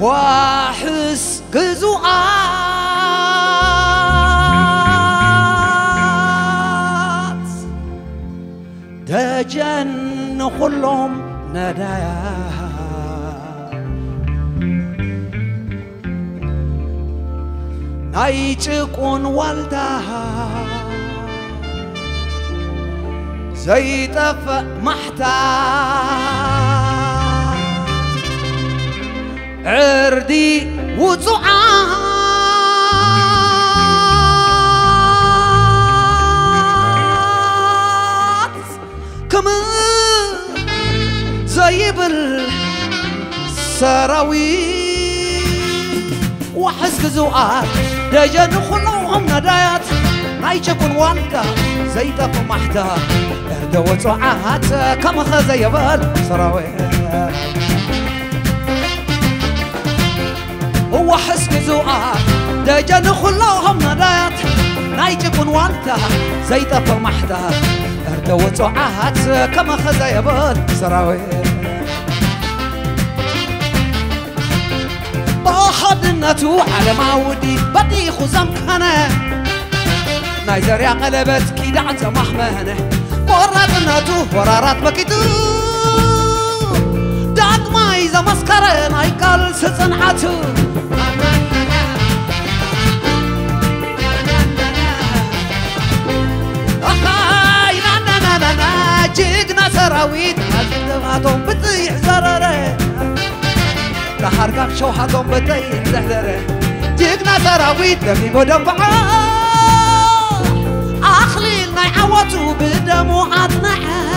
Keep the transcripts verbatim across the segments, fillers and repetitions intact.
واحس قزوات دجن كلهم ندايا نايتكون والدها زي طفأ محتاج عردي وطعات كمان زي بالسراويل وحس قزوات دجن كلهم ندايات نايتكون والدها زي طفأ محتاج دوت وعات كم خزي بال سراوي هو حس قزوات دجن كلهم ندايات نايتكون والدها زي طفأ محتها دوت وعات كم خزي بال سراوي بحضنته على معودي بدي خزم كنا نايزر يا قلبت كيد عن محمنه وراتناتو ورارات بكيتو داق ما إذا مسكرة نايقال سصنعاتو أخاي نا نا نا نا نا جيقنا سراويت هاتهم بطيح زرره لحرقام شوحاتهم بطيح زهره جيقنا سراويت لفي مدنبعا أخليل نعواتو بدموعاتنا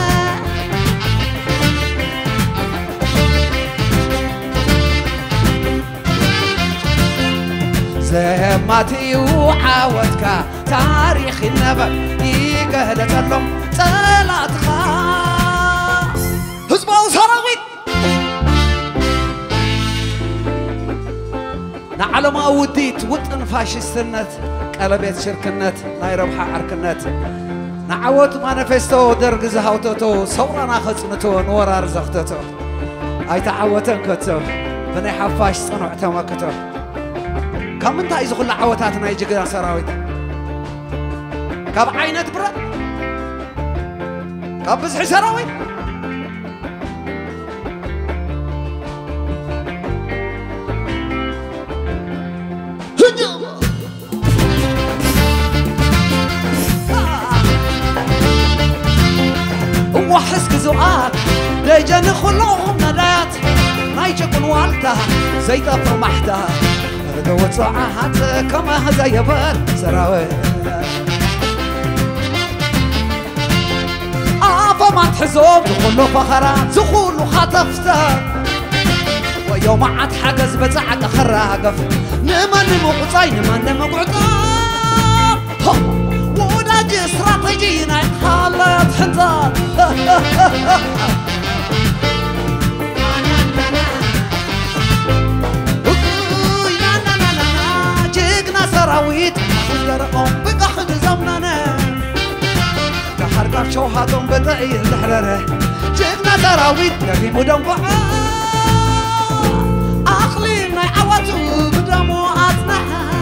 زي ما تيوعاوتك تاريخ النبأ يقهلت اللهم طلعتك هزبو سراويت نعلم أوديت وطن فاشستنت قلبيت شركنت لا يربح عركنت نعوت مانيفستو درج زهوتتو صورانا خصنتو نورار زختتو اي تعوتن كتو بني حفاش صنعتو مكتو كم انت ايز كل عوتاتنا يجينا سراويت كاب عينت برا كاب بزح سراويت وحس قزوات دجن كلهم ندايات نايتكون والدها زي طفر محتها ردوت ساعات كما زي بال سراوي آفا ما تحزوب كله فخرات زخول وخطفته ويوم عاد حجز بزعق خراقف نمن مقطعي نمن مقطع وداج استراتيجينا حالات حنطان جيقنا سراويت درقهم بقحد زمننا كحرقات شوحاتهم بطعي الحرارة جيقنا سراويت نبي مدنبعا أخلينا عواتو بدموعاتنا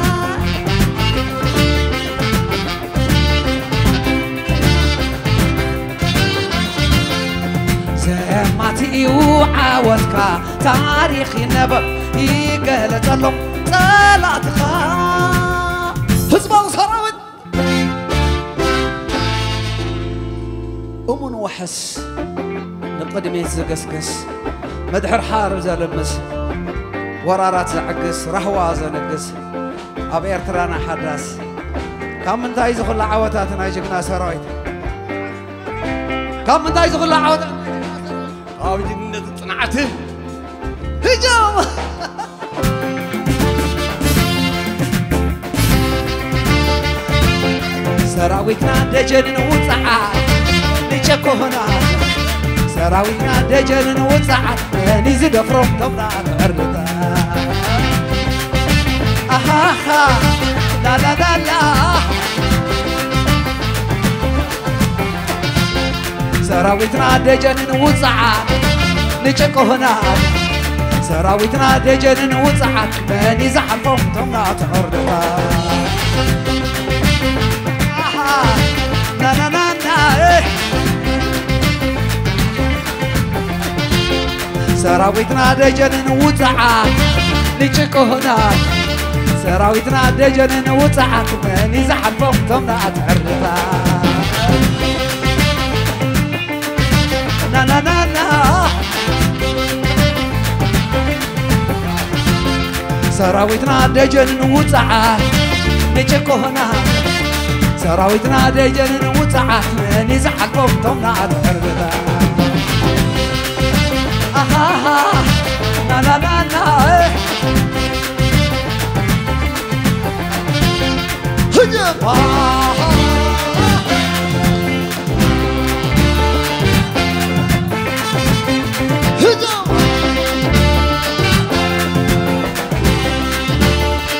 ما تيوعاوتك تاريخ النبأ يقهلت اللهم طلعتك هزبو سراويت أمون وحس نقدمي زقسقس مدحر حارب زلمس ورارات زعقس رحوا زنقس أبي إرترانا حداس كم من تايز كل عوتاتنا يجينا سراويت كم من تايز كل عوتاتنا أو جنة صنعته هجوم سراويتنا دجن وطعات نشكو هنا سراويتنا دجن وطعات نزيد فرم تبرات أرضا أها لا لا لا لا سراويتنا دجن وطعات نشكو هنا سراويتنا دجن وصعت مني زحفهم تمنا تقردفا نا نا نا نا سراويتنا دجن وصعت لجكونا سراويتنا دجن وصعت مني زحفهم تمنا تقردفا نا نا نا نا سراويتنا دجن وصعت لجكونا سراويتنا دجن وصعت مني زحفهم تمنا تقردفا آها نا نا نا نا هجم هجم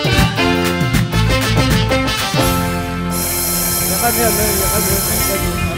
يا غني يا غني